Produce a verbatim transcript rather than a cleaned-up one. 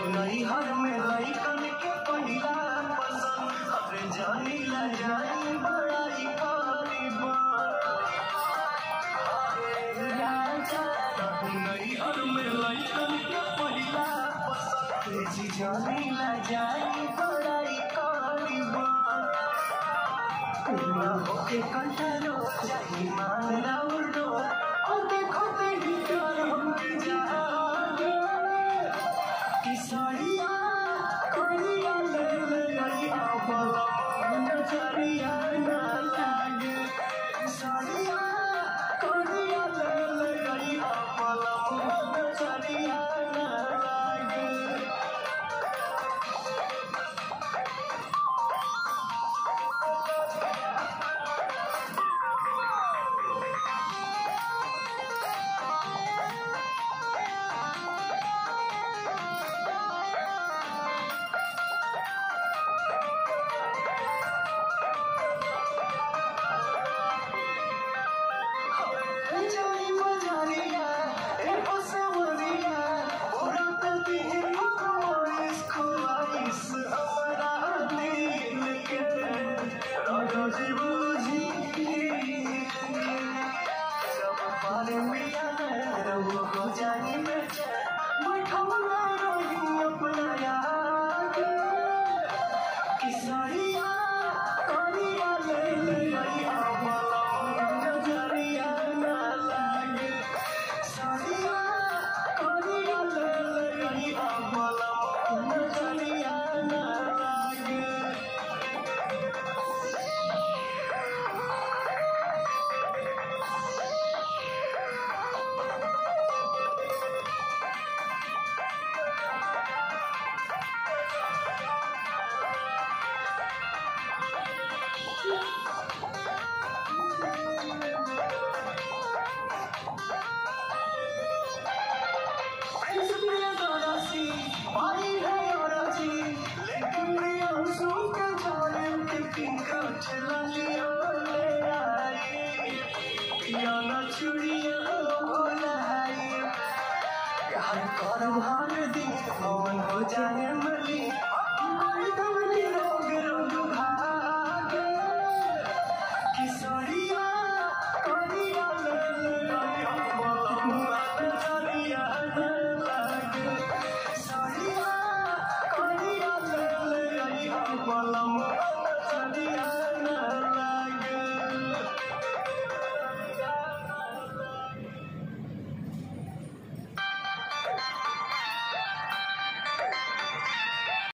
नैहर में लइकन के पहिला पसंद अरे जानी ला जाई बड़ाई करीबा नैहर में लइकन के पहिला पसंद जानी ला जाई बड़ाई करीबा होके कंटरो जाई मान राउडो और देखो तेरी प्यार हमके जागे किसरिया करिया ले ले लइया भला नजरिया ना लागे किसरिया करिया ले ले लइया भला नजरिया ना लागे जानी में बैठौला रही अपना याद किसरिया करिया ले ले लइया भला नजरिया ना लागे सरिया करिया ले ले लइया भला नजरिया ना लागे चुड़िया कर भार दी मन हो जाए मली